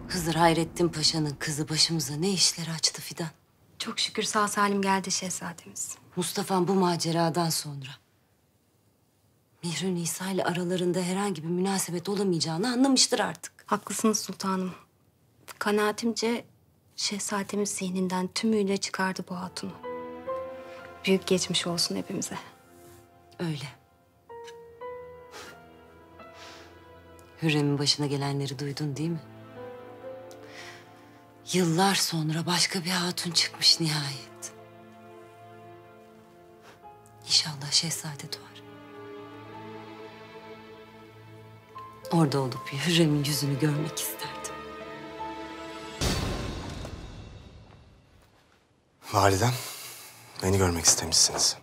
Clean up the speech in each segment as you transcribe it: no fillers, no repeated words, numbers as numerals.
Hızır Hayrettin Paşa'nın kızı başımıza ne işler açtı Fidan. Çok şükür sağ salim geldi şehzademiz. Mustafa'm bu maceradan sonra Mihri Nisa ile aralarında herhangi bir münasebet olamayacağını anlamıştır artık. Haklısınız sultanım. Kanaatimce şehzademiz zihninden tümüyle çıkardı bu hatunu. Büyük geçmiş olsun hepimize. Öyle. Hürrem'in başına gelenleri duydun değil mi? Yıllar sonra başka bir hatun çıkmış nihayet. İnşallah şehzade doğar. Orada olup Hürrem'in yüzünü görmek isterdim. Validem, beni görmek istemişsiniz.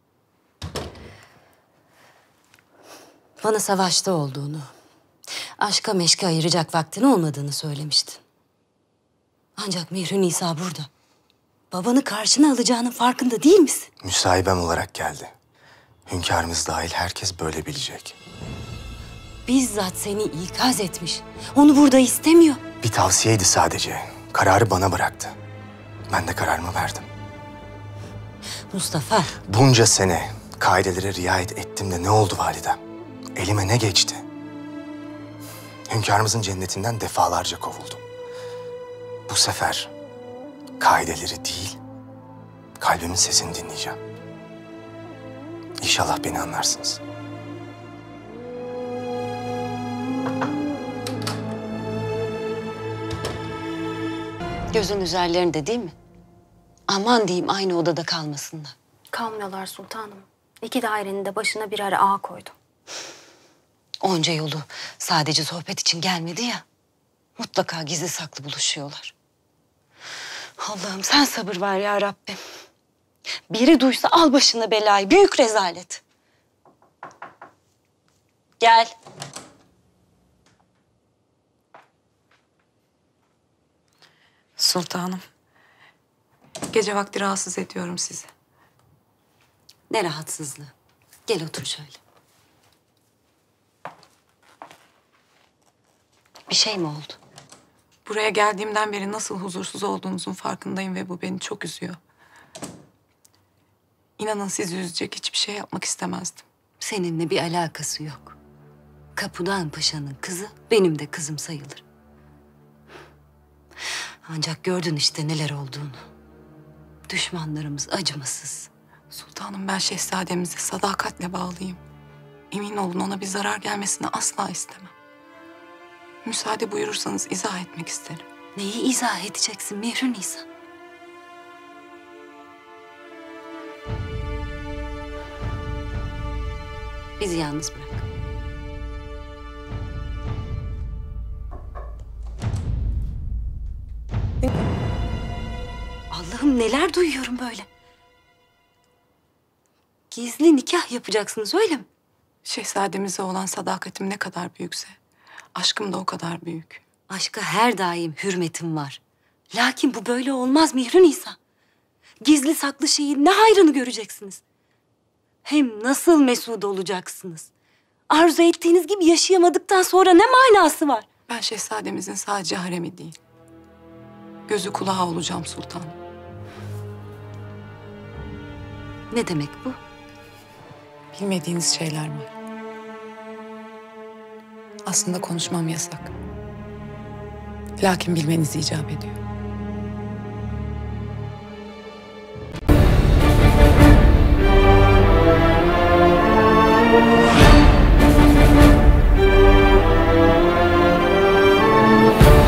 Bana savaşta olduğunu, aşka meşke ayıracak vaktin olmadığını söylemiştin. Ancak Mihri Nisa burada. Babanı karşına alacağının farkında değil misin? Müsahibem olarak geldi. Hünkârımız dahil herkes böyle bilecek. Bizzat seni ikaz etmiş. Onu burada istemiyor. Bir tavsiyeydi sadece. Kararı bana bıraktı. Ben de kararımı verdim. Mustafa. Bunca sene kaidelere riayet ettim de ne oldu validem? Elime ne geçti? Hünkârımızın cennetinden defalarca kovuldum. Bu sefer kaideleri değil, kalbimin sesini dinleyeceğim. İnşallah beni anlarsınız. Gözün üzerlerinde değil mi? Aman diyeyim aynı odada kalmasınlar. Kalmıyorlar sultanım. İki dairenin de başına birer ağa koydu. Onca yolu sadece sohbet için gelmedi ya. Mutlaka gizli saklı buluşuyorlar. Allah'ım sen sabır ver ya Rabbim. Biri duysa al başına belayı. Büyük rezalet. Gel. Sultanım. Gece vakti rahatsız ediyorum sizi. Ne rahatsızlığı. Gel otur şöyle. Bir şey mi oldu? Buraya geldiğimden beri nasıl huzursuz olduğunuzun farkındayım ve bu beni çok üzüyor. İnanın sizi üzecek hiçbir şey yapmak istemezdim. Seninle bir alakası yok. Kapudan Paşa'nın kızı benim de kızım sayılır. Ancak gördün işte neler olduğunu. Düşmanlarımız acımasız. Sultanım ben şehzademize sadakatle bağlıyım. Emin olun ona bir zarar gelmesini asla istemem. Müsaade buyurursanız izah etmek isterim. Neyi izah edeceksin Mihri Nisa? Bizi yalnız bırak. Allah'ım neler duyuyorum böyle. Gizli nikah yapacaksınız öyle mi? Şehzademize olan sadakatim ne kadar büyükse aşkım da o kadar büyük. Aşka her daim hürmetim var. Lakin bu böyle olmaz Mihri Nisa. Gizli saklı şeyin ne hayrını göreceksiniz? Hem nasıl mesut olacaksınız? Arzu ettiğiniz gibi yaşayamadıktan sonra ne manası var? Ben şehzademizin sadece haremi değil, gözü kulağı olacağım sultanım. Ne demek bu? Bilmediğiniz şeyler var. Aslında konuşmam yasak. Lakin bilmeniz icap ediyor.